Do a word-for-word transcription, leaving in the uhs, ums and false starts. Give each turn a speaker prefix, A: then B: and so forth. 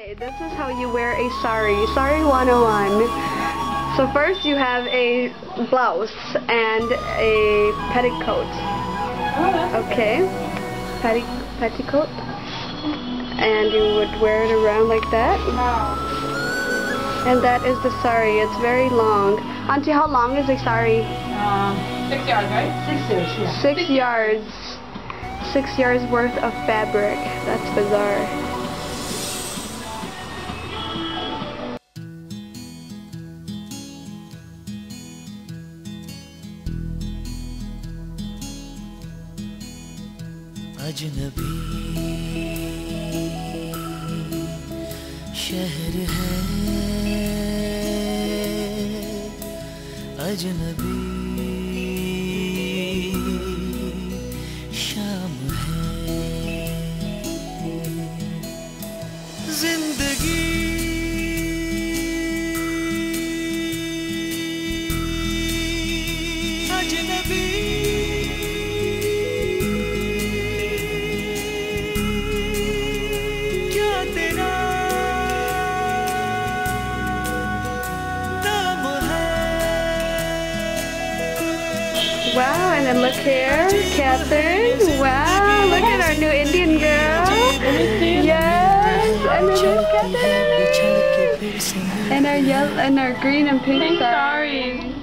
A: Okay, this is how you wear a sari. Sari one oh one. So first you have a blouse and a petticoat. Okay, Petti petticoat. And you would wear it around like that. And that is the sari. It's very long. Auntie, how long is a sari?
B: Um, six yards, right? Six yards, yeah.
A: Six, six yards. Six yards worth of fabric. That's bizarre.
C: अजनबी शहर है अजनबी शाम है जिंदगी अजनबी
A: Wow, and then look here, Kathryn. Wow, look at our new Indian girl. Yes, and then there's Kathryn. And our yellow, and our green and pink, pink saris.